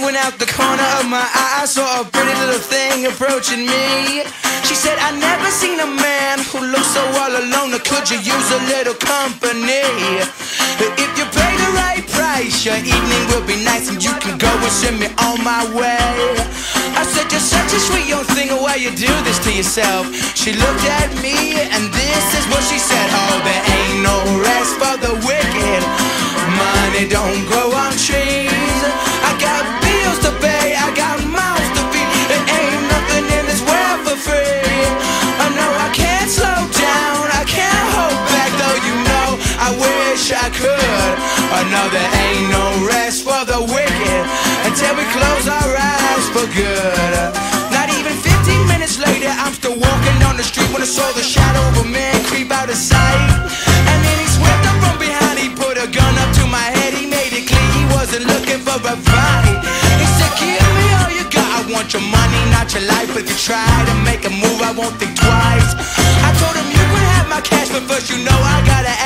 Looking out the corner of my eye, I saw a pretty little thing approaching me. She said, I never seen a man who looks so all alone. Could you use a little company? If you pay the right price, your evening will be nice, and you can go and send me on my way. I said, you're such a sweet young thing, why you do this to yourself? She looked at me, and this is what she said. Oh, there ain't no rest for the wicked. Money don't grow on trees. I got bills to pay, I got mouths to feed. There ain't nothing in this world for free. Oh no, I can't slow down, I can't hold back, though you know I wish I could. Oh no, there ain't no rest for the wicked until we close our eyes for good. Not even 15 minutes later, I'm still walking down the street when I saw the shadow of a man creep out of sight. And then he swept up from behind, he put a gun up to my head. He made it clear he wasn't looking for a fight. He said, give me all you got, I want your money, not your life. If you try to make a move, I won't think twice. I told him you can have my cash, but first you know I gotta